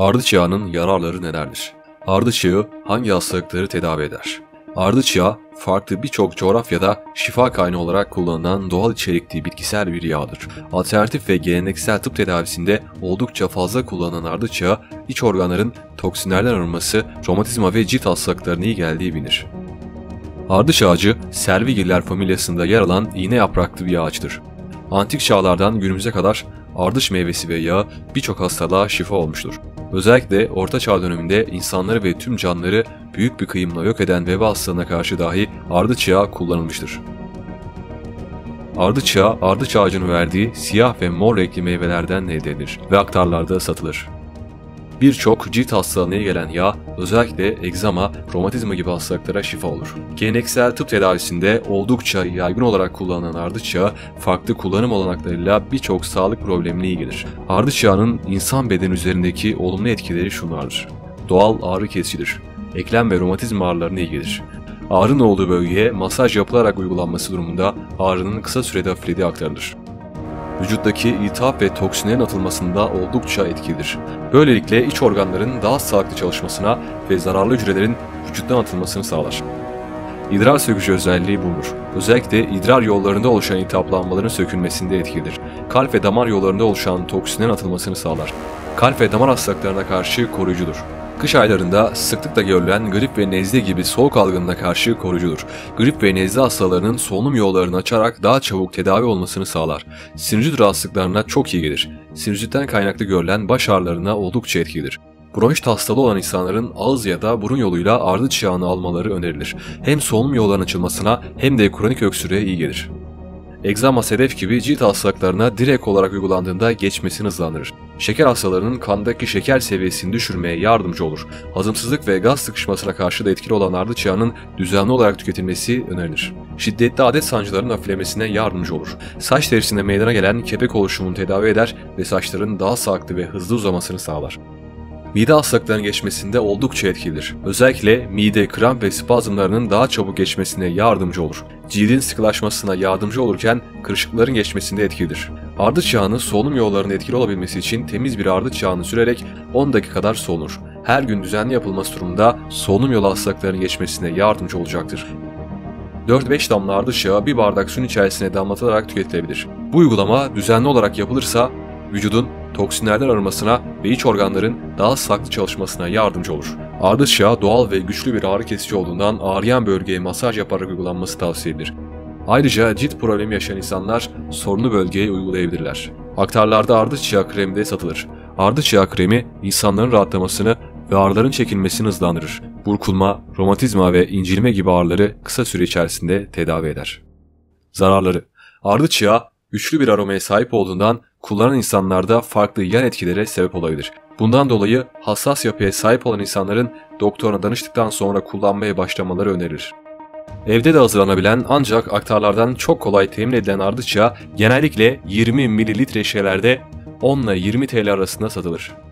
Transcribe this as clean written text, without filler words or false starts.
Ardıç yağının yararları nelerdir? Ardıç yağı hangi hastalıkları tedavi eder? Ardıç yağı, farklı birçok coğrafyada şifa kaynağı olarak kullanılan doğal içerikli bitkisel bir yağdır. Alternatif ve geleneksel tıp tedavisinde oldukça fazla kullanılan ardıç yağı, iç organların toksinlerden arınması, romatizma ve cilt hastalıklarına iyi geldiği bilinir. Ardıç ağacı, Servigiller familyasında yer alan iğne yapraklı bir ağaçtır. Antik çağlardan günümüze kadar ardıç meyvesi ve yağı birçok hastalığa şifa olmuştur. Özellikle Orta Çağ döneminde insanları ve tüm canlıları büyük bir kıyımla yok eden veba hastalığına karşı dahi ardıç yağı kullanılmıştır. Ardıç yağı, ardıç ağacının verdiği siyah ve mor renkli meyvelerden elde edilir ve aktarlarda satılır. Birçok cilt hastalığına iyi gelen yağ, özellikle egzama, romatizma gibi hastalıklara şifa olur. Geleneksel tıp tedavisinde oldukça yaygın olarak kullanılan ardıç yağı, farklı kullanım olanaklarıyla birçok sağlık problemine iyi gelir. Ardıç yağının insan bedeni üzerindeki olumlu etkileri şunlardır. Doğal ağrı kesicidir. Eklem ve romatizma ağrılarına iyi gelir. Ağrının olduğu bölgeye masaj yapılarak uygulanması durumunda ağrının kısa sürede hafiflediği aktarılır. Vücuttaki iltihap ve toksinlerin atılmasında oldukça etkilidir. Böylelikle iç organların daha sağlıklı çalışmasına ve zararlı hücrelerin vücuttan atılmasını sağlar. İdrar sökücü özelliği bulunur. Özellikle idrar yollarında oluşan iltihaplanmaların sökülmesinde etkilidir. Kalp ve damar yollarında oluşan toksinlerin atılmasını sağlar. Kalp ve damar hastalıklarına karşı koruyucudur. Kış aylarında sıklıkla görülen grip ve nezle gibi soğuk algınına karşı koruyucudur. Grip ve nezle hastalarının solunum yollarını açarak daha çabuk tedavi olmasını sağlar. Sinüzit rahatsızlıklarına çok iyi gelir. Sinüzitten kaynaklı görülen baş ağrılarına oldukça etkilidir. Bronşit hastalığı olan insanların ağız ya da burun yoluyla ardıç yağını almaları önerilir. Hem solunum yollarının açılmasına hem de kronik öksürüğe iyi gelir. Egzama, sedef gibi cilt hastalıklarına direkt olarak uygulandığında geçmesini hızlandırır. Şeker hastalarının kandaki şeker seviyesini düşürmeye yardımcı olur. Hazımsızlık ve gaz sıkışmasına karşı da etkili olan ardıç yağının düzenli olarak tüketilmesi önerilir. Şiddetli adet sancılarının hafiflemesine yardımcı olur. Saç derisinde meydana gelen kepek oluşumunu tedavi eder ve saçların daha sağlıklı ve hızlı uzamasını sağlar. Mide hastalıklarının geçmesinde oldukça etkilidir. Özellikle mide, kramp ve spazmlarının daha çabuk geçmesine yardımcı olur. Cildin sıkılaşmasına yardımcı olurken kırışıklıkların geçmesinde etkilidir. Ardıç yağının solunum yollarının etkili olabilmesi için temiz bir ardıç yağını sürerek 10 dakika kadar solunur. Her gün düzenli yapılması durumunda solunum yolu hastalıklarının geçmesine yardımcı olacaktır. 4-5 damla ardıç yağı bir bardak suyun içerisine damlatılarak tüketilebilir. Bu uygulama düzenli olarak yapılırsa vücudun toksinlerden arınmasına ve iç organların daha sağlıklı çalışmasına yardımcı olur. Ardıç yağı doğal ve güçlü bir ağrı kesici olduğundan ağrıyan bölgeye masaj yaparak uygulanması tavsiye edilir. Ayrıca cilt problemi yaşayan insanlar sorunlu bölgeye uygulayabilirler. Aktarlarda ardıç yağı kremi de satılır. Ardıç yağı kremi insanların rahatlamasını ve ağrıların çekilmesini hızlandırır. Burkulma, romatizma ve incilme gibi ağrıları kısa süre içerisinde tedavi eder. Zararları: ardıç yağı güçlü bir aromaya sahip olduğundan kullanan insanlarda farklı yan etkilere sebep olabilir. Bundan dolayı hassas yapıya sahip olan insanların doktoruna danıştıktan sonra kullanmaya başlamaları önerilir. Evde de hazırlanabilen ancak aktarlardan çok kolay temin edilen ardıç yağı genellikle 20 ml şişelerde 10 ile 20 TL arasında satılır.